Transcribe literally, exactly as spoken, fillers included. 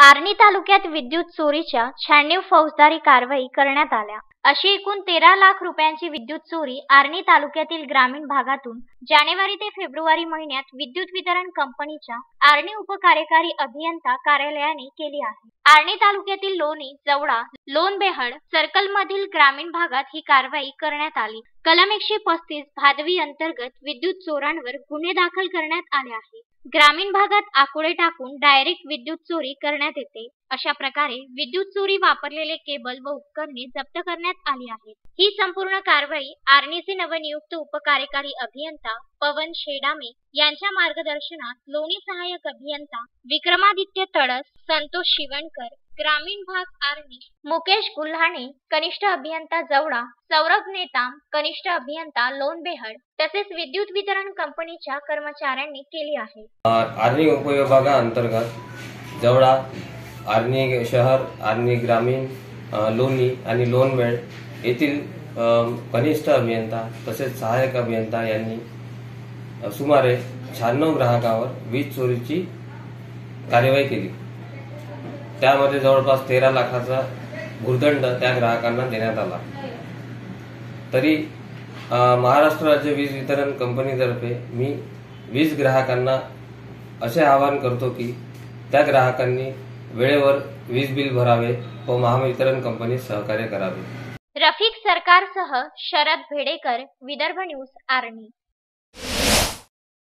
आर्णी तालुक्यात विद्युत चोरीच्या शहाण्णव फौजदारी कारवाई करण्यात आल्या। अशी एकूण तेरा लाख रुपयांची विद्युत चोरी आर्णी तालुक्यातील ग्रामीण भागातून जानेवारी ते फेब्रुवारी महिन्यात विद्युत वितरण कंपनीच्या आर्णी उपकार्यकारी अभियंता कार्यालयाने केली आहे। आर्णी तालुक्यातील लोणी, जवळा, लोणबेहड सर्कल मधील ग्रामीण भागात ही कारवाई करण्यात आली। कलम एकशे पस्तीस भादवी अंतर्गत विद्युत चोरांवर गुन्हे दाखल करण्यात आले आहे। ग्रामीण भागात आकुळे टाकून डायरेक्ट विद्युत चोरी करण्यात येते। अशा प्रकारे विद्युत चोरी वापरलेले केबल व उपकरणे जप्त करण्यात आली आहेत। ही संपूर्ण कारवाई आर्णीचे नवनियुक्त उपकार्यकारी अभियंता पवन शेडामे यांच्या मार्गदर्शनात लोणी सहाय्यक अभियंता विक्रमादित्य तडस, संतोष शिवणकर, ग्रामीण भाग आर्णी मुकेश गुल्हाणे, कनिष्ठ अभियंता जवळा, सौरभ नेताम, कनिष्ठ अभियंता लोणबेहड तसेच विद्युत वितरण कंपनीच्या कर्मचाऱ्यांनी केली आहे। आर्णी उपविभागाअंतर्गत जवळा, आर्णी शहर, आर्णी ग्रामीण, लोणी आणि लोणबेहड येथील कनिष्ठ अभियंता तसेच सहाय्यक अभियंता यांनी सुमारे शहाण्णव ग्राहकावर वीज चोरीची कार्यवाही केली। त्यामध्ये जवळपास तेरा लाखाचा भूर्दंड त्या ग्राहकांना देण्यात आला। तरी महाराष्ट्र राज्य वीज वितरण कंपनीतर्फे मी वीज ग्राहकांना असे आवाहन करतो की त्या ग्राहकांनी वेळेवर वीज बिल भरावे व महावितरण कंपनीस सहकार्य करावे। रफिक सरकारसह शरद भेडेकर, विदर्भ न्यूज, आर्णी।